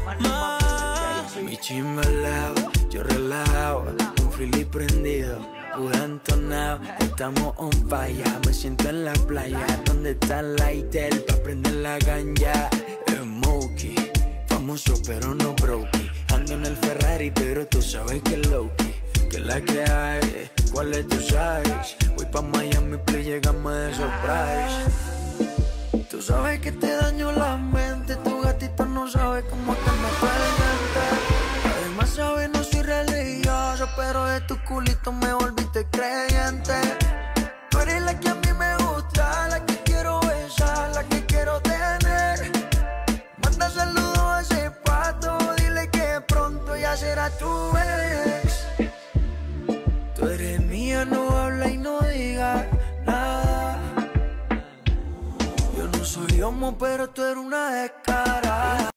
Mi chimbalao, yo relajado, un fili prendido, pura entonado. Estamos on fire, me siento en la playa, donde está el lighter pa' prender la ganja. Smokey, famoso pero no brokey. Ando en el Ferrari pero tú sabes que es low-key. Que es la que hay, cuál es tu size. Voy pa' Miami, please, llegame de surprise. Tú sabes que te daño la mente, tu gatito no sabe cómo te me pendiente. Además sabes, no soy religioso, pero de tu culito me volviste creyente. Tú eres la que a mí me gusta, la que quiero besar, la que quiero tener. Manda saludos a ese pato, dile que pronto ya será tu ex. Tú eres mía, no habla y no diga nada. Yo no soy homo, pero tú eres una descarada.